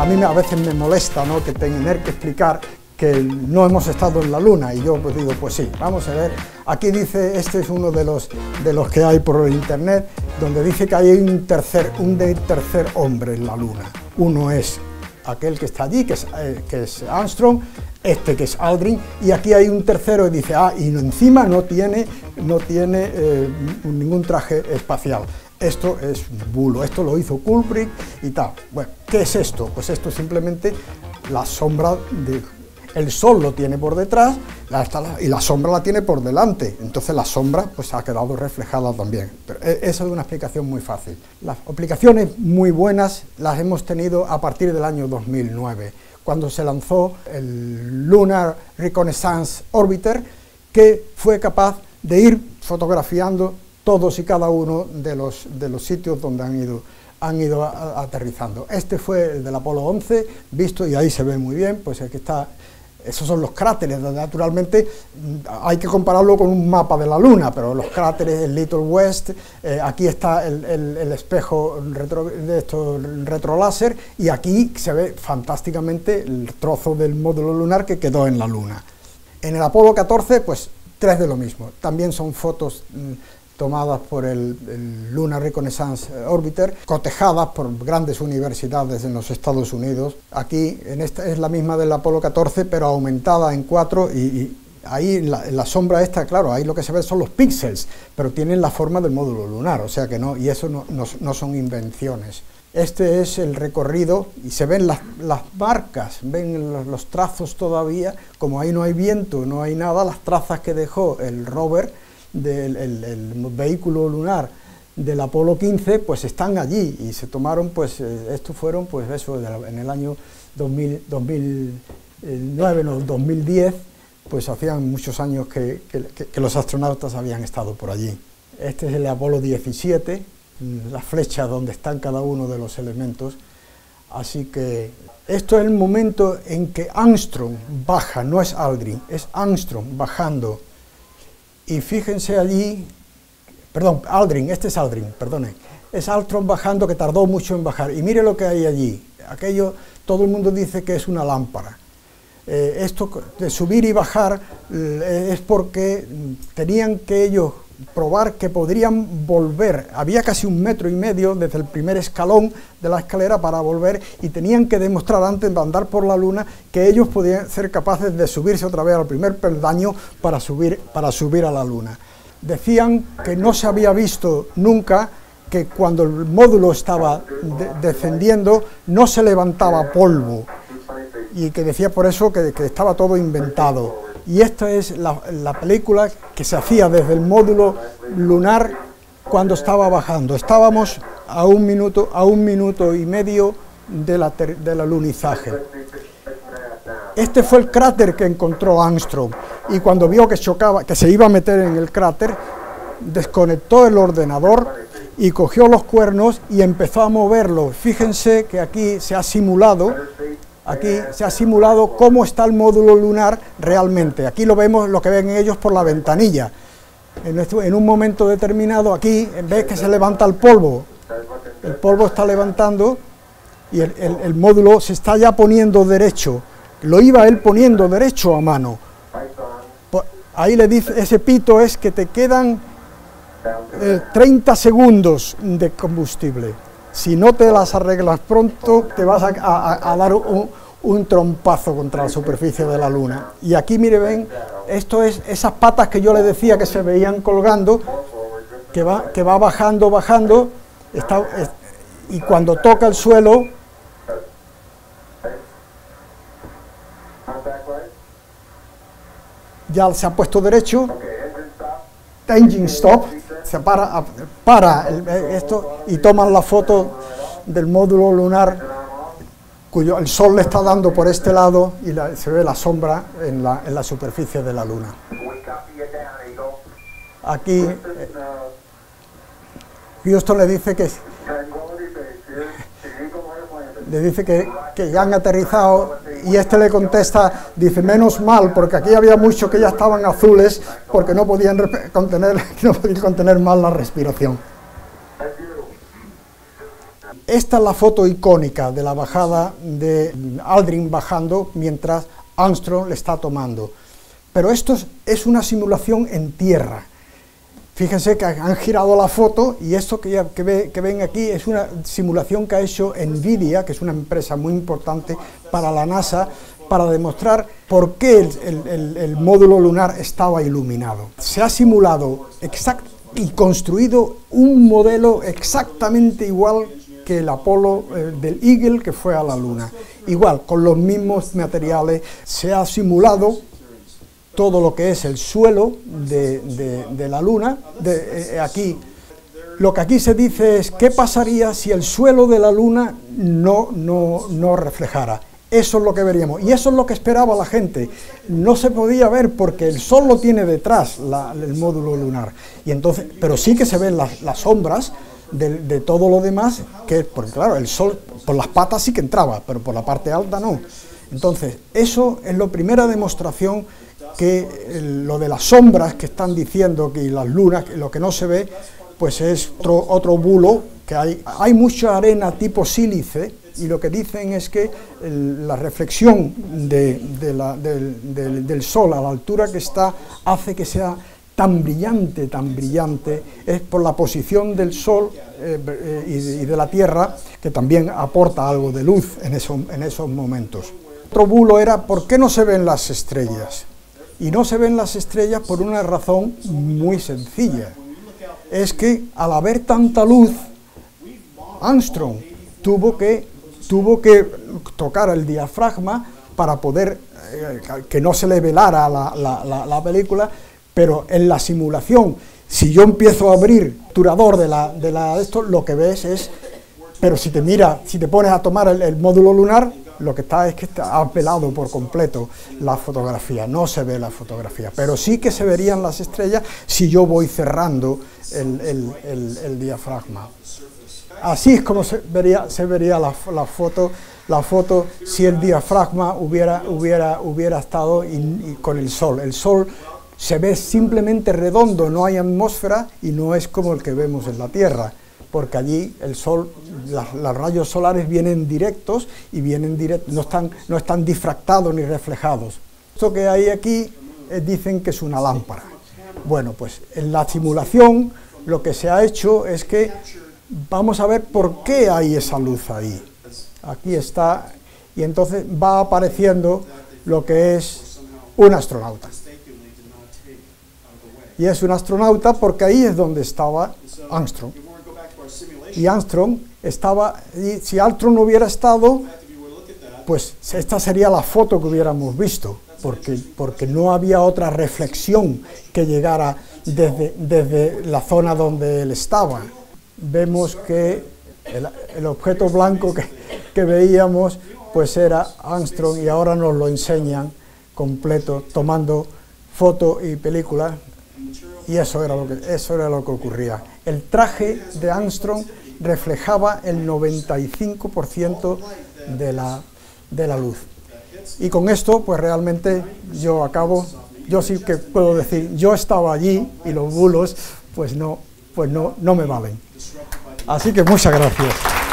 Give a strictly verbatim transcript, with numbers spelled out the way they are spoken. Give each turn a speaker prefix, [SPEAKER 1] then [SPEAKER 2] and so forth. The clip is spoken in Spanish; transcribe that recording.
[SPEAKER 1] a mí a veces me molesta, ¿no?, que tener que explicar que no hemos estado en la Luna, y yo pues digo, pues sí, vamos a ver. Aquí dice, este es uno de los, de los que hay por internet, donde dice que hay un tercer, un de tercer hombre en la Luna. Uno es aquel que está allí, que es, eh, que es Armstrong, este que es Aldrin, y aquí hay un tercero y dice, ah, y encima no tiene, no tiene eh, ningún traje espacial. Esto es bulo, esto lo hizo Kubrick y tal. Bueno, ¿qué es esto? Pues esto es simplemente la sombra de... El sol lo tiene por detrás y la sombra la tiene por delante, entonces la sombra pues ha quedado reflejada también. Pero esa es una explicación muy fácil. Las aplicaciones muy buenas las hemos tenido a partir del año dos mil nueve, cuando se lanzó el Lunar Reconnaissance Orbiter, que fue capaz de ir fotografiando todos y cada uno de los, de los sitios donde han ido, han ido a, a, aterrizando. Este fue el del Apolo once, visto, y ahí se ve muy bien, pues aquí está. Esos son los cráteres, naturalmente hay que compararlo con un mapa de la Luna, pero los cráteres, el Little West, eh, aquí está el, el, el espejo retro, de estos retroláser, y aquí se ve fantásticamente el trozo del módulo lunar que quedó en la Luna. En el Apolo catorce, pues tres de lo mismo, también son fotos mmm, tomadas por el, el Lunar Reconnaissance Orbiter, cotejadas por grandes universidades en los Estados Unidos. Aquí en esta es la misma del Apolo catorce, pero aumentada en cuatro, y, y ahí en la, en la sombra esta, claro, ahí lo que se ve son los píxeles, pero tienen la forma del módulo lunar, o sea que no, y eso no, no, no son invenciones. Este es el recorrido, y se ven las, las marcas, ven los, los trazos todavía, como ahí no hay viento, no hay nada, las trazas que dejó el rover del el, el vehículo lunar del Apolo quince, pues están allí, y se tomaron, pues, eh, estos fueron, pues eso, de la, en el año dos mil, dos mil nueve, no, dos mil diez, pues hacían muchos años que, que, que los astronautas habían estado por allí. Este es el Apolo diecisiete, la flecha donde están cada uno de los elementos, así que esto es el momento en que Armstrong baja, no es Aldrin, es Armstrong bajando. Y fíjense allí, perdón, Aldrin, este es Aldrin, perdone, es Armstrong bajando, que tardó mucho en bajar, y mire lo que hay allí, aquello, todo el mundo dice que es una lámpara. Eh, esto de subir y bajar eh, es porque tenían que ellos probar que podrían volver, había casi un metro y medio desde el primer escalón de la escalera para volver, y tenían que demostrar antes de andar por la Luna que ellos podían ser capaces de subirse otra vez al primer peldaño para subir, para subir a la Luna. Decían que no se había visto nunca que cuando el módulo estaba de descendiendo no se levantaba polvo, y que decía por eso que, que estaba todo inventado. Y esta es la, la película que se hacía desde el módulo lunar cuando estaba bajando. Estábamos a un minuto, a un minuto y medio de la ter, del alunizaje. Este fue el cráter que encontró Armstrong, y cuando vio que chocaba, que se iba a meter en el cráter, desconectó el ordenador y cogió los cuernos y empezó a moverlo. Fíjense que aquí se ha simulado. Aquí se ha simulado cómo está el módulo lunar realmente. Aquí lo vemos, lo que ven ellos por la ventanilla. En, esto, en un momento determinado, aquí, en vez que se levanta el polvo, el polvo está levantando, y el, el, el módulo se está ya poniendo derecho. Lo iba él poniendo derecho a mano. Ahí le dice, ese pito es que te quedan eh, treinta segundos de combustible. Si no te las arreglas pronto, te vas a, a, a dar un, un trompazo contra la superficie de la Luna. Y aquí, mire, ven, esto es esas patas que yo le decía que se veían colgando, que va, que va bajando, bajando, está, es, y cuando toca el suelo, ya se ha puesto derecho, engine stop, se para, para el, esto, y toman la foto del módulo lunar, cuyo el sol le está dando por este lado, y la, se ve la sombra en la, en la superficie de la Luna. Aquí eh, Houston le dice que le dice que, que ya han aterrizado, y este le contesta, dice, menos mal, porque aquí había muchos que ya estaban azules porque no podían contener, no podían contener más la respiración. Esta es la foto icónica de la bajada de Aldrin bajando mientras Armstrong le está tomando. Pero esto es, es una simulación en tierra. Fíjense que han girado la foto y esto que, ya, que, ve, que ven aquí es una simulación que ha hecho NVIDIA, que es una empresa muy importante para la NASA, para demostrar por qué el, el, el, el módulo lunar estaba iluminado. Se ha simulado exact, y construido un modelo exactamente igual que el Apolo eh, del Eagle que fue a la Luna. Igual, con los mismos materiales, se ha simulado todo lo que es el suelo de, de, de la Luna. De, eh, aquí, lo que aquí se dice es, ¿qué pasaría si el suelo de la Luna no, no, no reflejara? Eso es lo que veríamos, y eso es lo que esperaba la gente. No se podía ver porque el Sol lo tiene detrás, la, el módulo lunar, y entonces, pero sí que se ven las, las sombras de, de todo lo demás, que, porque claro, el Sol por las patas sí que entraba, pero por la parte alta no. Entonces, eso es la primera demostración que el, lo de las sombras que están diciendo que las lunas, que lo que no se ve, pues es otro, otro bulo, que hay, hay mucha arena tipo sílice, y lo que dicen es que el, la reflexión de, de la, del, del, del Sol a la altura que está hace que sea tan brillante, tan brillante, es por la posición del Sol eh, eh, y, de, y de la Tierra, que también aporta algo de luz en, eso, en esos momentos. Otro bulo era, ¿por qué no se ven las estrellas? Y no se ven las estrellas por una razón muy sencilla, es que al haber tanta luz, Armstrong tuvo que tuvo que tocar el diafragma para poder eh, que no se le velara la, la, la, la película, pero en la simulación, si yo empiezo a abrir el obturador de la, de la esto, lo que ves es, pero si te mira, si te pones a tomar el, el módulo lunar, lo que está es que está pelado por completo la fotografía, no se ve la fotografía, pero sí que se verían las estrellas si yo voy cerrando el, el, el, el diafragma. Así es como se vería, se vería la, la, foto, la foto si el diafragma hubiera, hubiera, hubiera estado in, y con el Sol. El Sol se ve simplemente redondo, no hay atmósfera y no es como el que vemos en la Tierra, porque allí el Sol, la, los rayos solares vienen directos y vienen direct, no, están, no están difractados ni reflejados. Esto que hay aquí eh, dicen que es una lámpara. Bueno, pues en la simulación lo que se ha hecho es que vamos a ver por qué hay esa luz ahí. Aquí está, y entonces va apareciendo lo que es un astronauta. Y es un astronauta porque ahí es donde estaba Armstrong. Y Armstrong estaba, y si Armstrong no hubiera estado, pues esta sería la foto que hubiéramos visto, porque, porque no había otra reflexión que llegara desde, desde la zona donde él estaba. Vemos que el, el objeto blanco que, que veíamos pues era Armstrong, y ahora nos lo enseñan completo tomando foto y película, y eso era lo que, eso era lo que ocurría. El traje de Armstrong reflejaba el noventa y cinco por ciento de la, de la luz, y con esto pues realmente yo acabo, yo sí que puedo decir, yo estaba allí y los bulos pues no, pues no, no me valen. Así que muchas gracias.